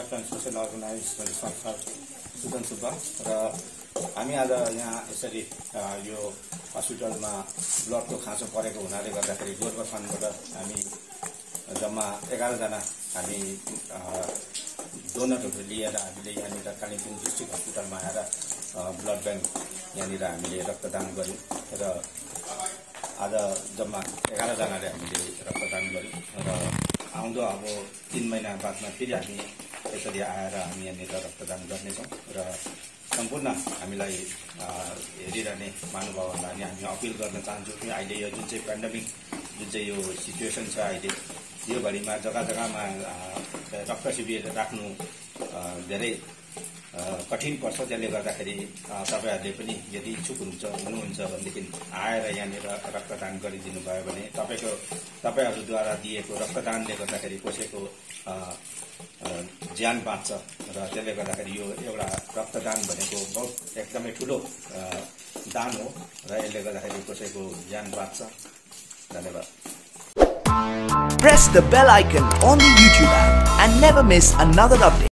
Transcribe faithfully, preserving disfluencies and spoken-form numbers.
Health and social organisation संस्था सुदन सुब्बा र हामी आज यहाँ यसरी यो हस्पिटलमा ब्लडको खाँचो परेको हुनाले गर्दाखेरि गोर्खा फन्डबाट हामी जम्मा एघारजना हामी डोनरहरू लिएर हामीले यहाँनिर कालिम्पोङ डिस्ट्रिक्ट हस्पिटलमा आएर ब्लड ब्याङ्क यहाँनिर हामीले रक्तदान गऱ्यौँ र आज जम्मा एघारजनाले हामीले रक्तदान गऱ्यौँ र आउँदो अब तीन महिना बादमा फेरि हामी यसरी आएर हामी यहाँनिर रक्तदान गर्नेछौँ र सम्पूर्ण हामीलाई हेरिरहने महानुभावहरूलाई हामी अपिल गर्न चाहन्छौँ कि अहिले यो जुन चाहिँ पेन्डेमिक जुन चाहिँ यो सिचुएसन छ अहिले यो घडीमा जग्गा जग्गामा रक्त शिविर राख्नु धेरै कठिन पर्छ। त्यसले गर्दाखेरि तपाईँहरूले पनि यदि इच्छुक हुन्छ हुनुहुन्छ भनेदेखि आएर यहाँनिर रक्तदान गरिदिनु भयो भने तपाईँको तपाईँहरूद्वारा दिएको रक्तदानले गर्दाखेरि कसैको ज्यान बाँच्छ र त्यसले गर्दाखेरि यो एउटा रक्तदान भनेको बहुत एकदमै ठुलो दान हो र यसले गर्दाखेरि कसैको ज्यान बाँच्छ। धन्यवाद। Press the bell icon on the YouTube app and never miss another update.